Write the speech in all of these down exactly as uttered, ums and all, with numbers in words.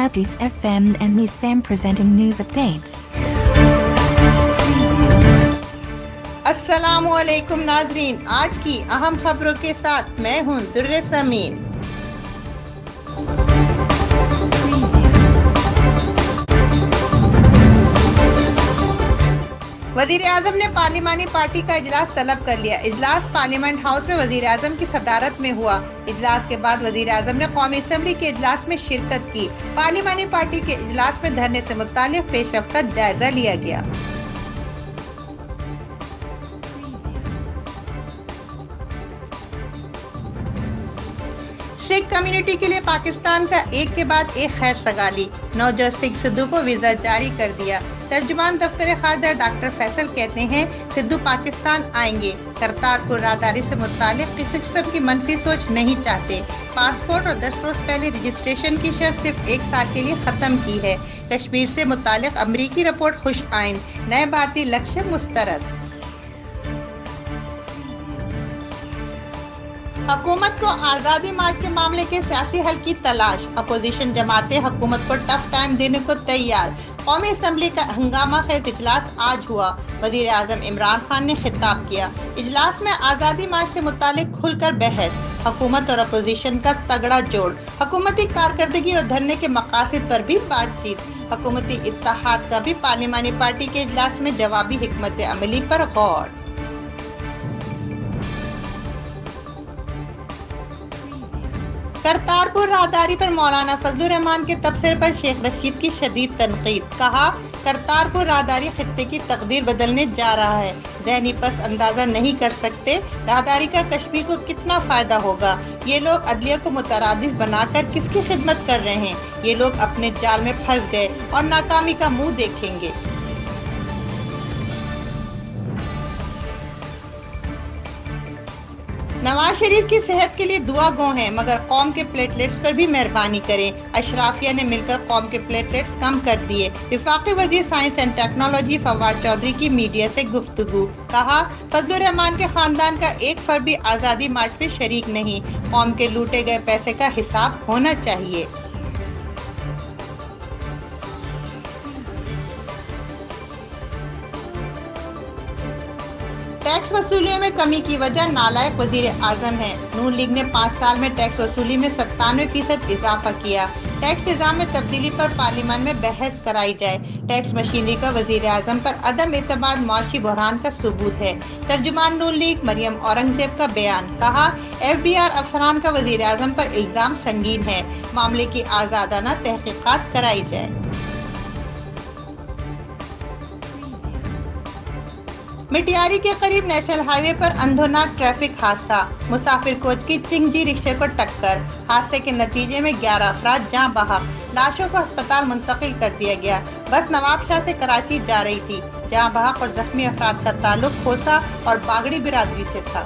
Hadis F M and me Sam presenting news updates. अस्सलामु अलैकुम नाज़रीन, आज की अहम खबरों के साथ मैं हूं दुर्रे समीन। वज़ीर आज़म ने पार्लिमानी पार्टी का इजलास तलब कर लिया। इजलास पार्लियामेंट हाउस में वज़ीर आज़म की सदारत में हुआ। इजलास के बाद वज़ीर आज़म ने कौमी असम्बली के इजलास में शिरकत की। पार्लिमानी पार्टी के इजलास में धरने से मुताल्लिक़ पेशरफ्त का जायजा लिया गया। सिख कम्युनिटी के लिए पाकिस्तान का एक के बाद एक खैर सगाली। नौजवान सिख सिद्धू को वीजा जारी कर दिया। तर्जुमान दफ्तर खारजा डॉक्टर फैसल कहते हैं सिद्धू पाकिस्तान आएंगे। करतारपुर राहदारी से मुतालिक किसी किस्म की मनफी सोच नहीं चाहते। पासपोर्ट और दस रोज पहले रजिस्ट्रेशन की शर्त सिर्फ एक साल के लिए खत्म की है। कश्मीर से मुतालिक अमरीकी रिपोर्ट खुश आइन, नए भारतीय लक्ष्य मुस्तरद। हुकूमत को आज़ादी मार्च के मामले के सियासी हल की तलाश। अपोजिशन जमातें हुकूमत को टफ टाइम देने को तैयार। कौमी असम्बली का हंगामा खेज इजलास आज हुआ। वज़ीर आज़म इमरान खान ने खिताब किया। इजलास में आज़ादी मार्च से मुतालिक खुलकर बहस। हुकूमत और अपोजिशन का तगड़ा जोड़। हुकूमती कारकर्दगी और धरने के मकासद पर भी बातचीत। हुकूमती इत्तेहाद का भी पार्लिमानी पार्टी के इजलास में जवाबी हिकमत अमली पर गौर। करतारपुर राहदारी पर मौलाना फजलुर रहमान के तबसरे पर शेख रशीद की शदीद तनकीद। कहा, करतारपुर राहदारी खित्ते की तकदीर बदलने जा रहा है। ज़हनी पस अंदाजा नहीं कर सकते राहदारी का कश्मीर को कितना फायदा होगा। ये लोग अदलिया को मुतरादिफ बनाकर किसकी खिदमत कर रहे हैं। ये लोग अपने जाल में फंस गए और नाकामी का मुंह देखेंगे। नवाज शरीफ की सेहत के लिए दुआ गो हैं, मगर कौम के प्लेटलेट्स पर भी मेहरबानी करें। अशराफिया ने मिलकर कौम के प्लेटलेट्स कम कर दिए। वफाकी वज़ीर science and technology Fawad Chaudhry की मीडिया से गुफ्तगू। कहा, फजलुर रहमान के खानदान का एक फर्द भी आज़ादी मार्च में शरीक नहीं। कौम के लूटे गए पैसे का हिसाब होना चाहिए। टैक्स वसूलियों में कमी की वजह नालायक वजीर आजम है। नून लीग ने पाँच साल में टैक्स वसूली में सत्तानवे फीसद इजाफा किया। टैक्स निज़ाम में तब्दीली पर पार्लियामेंट में बहस कराई जाए। टैक्स मशीनरी का वजीर आजम पर अदम एतमाद मुआशी बहरान का सबूत है। तर्जुमान नून लीग मरियम औरंगजेब का बयान। कहा, एफ बी आर अफसरान का वजीर आजम पर इल्जाम संगीन है। मामले की आज़ादाना तहकीकात कराई जाए। मिटियारी के करीब नेशनल हाईवे पर अंधोनाक ट्रैफिक हादसा। मुसाफिर कोच की चिंगजी रिक्शे को टक्कर। हादसे के नतीजे में ग्यारह अफराद जाँ बहक। लाशों को अस्पताल मुंतकिल कर दिया गया। बस नवाबशाह से कराची जा रही थी। जाँ बहक और जख्मी अफराद का ताल्लुक खोसा और बागड़ी बिरादरी से था।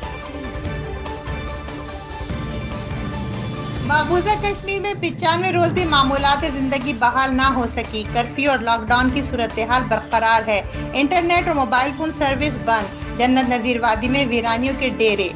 मकबूजा कश्मीर में पिचानवे रोज भी मामूलात जिंदगी बहाल ना हो सकी। कर्फ्यू और लॉकडाउन की सूरत हाल बरकरार है। इंटरनेट और मोबाइल फोन सर्विस बंद। जन्नत नजीर वादी में वीरानियों के डेरे।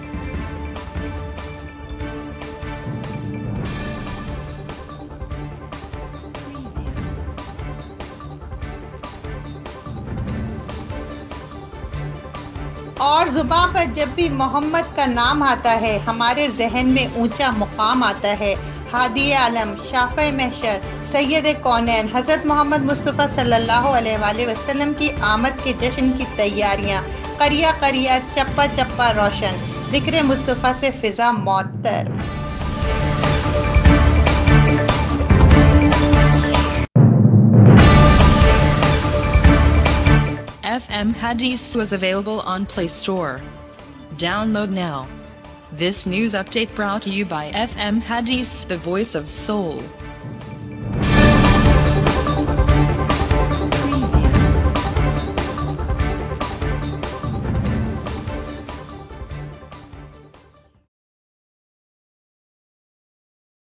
और जुबान पर जब भी मोहम्मद का नाम आता है हमारे जहन में ऊंचा मुकाम आता है। हादी आलम, शाफ़े महशर, सैयद कौनैन हज़रत मोहम्मद मुस्तफ़ा सल्लल्लाहु अलैहि वसल्लम की आमद के जश्न की तैयारियां। करिया करिया चप्पा चप्पा रोशन। ज़िक्र मुस्तफ़ा से फिजा मौतर। F M Hadis was available on Play Store. Download now. This news update brought to you by F M Hadis, the voice of soul.